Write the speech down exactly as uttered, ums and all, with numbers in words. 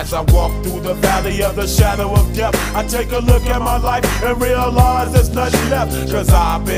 As I walk through the valley of the shadow of death, I take a look at my life and realize there's nothing left. Cause I've been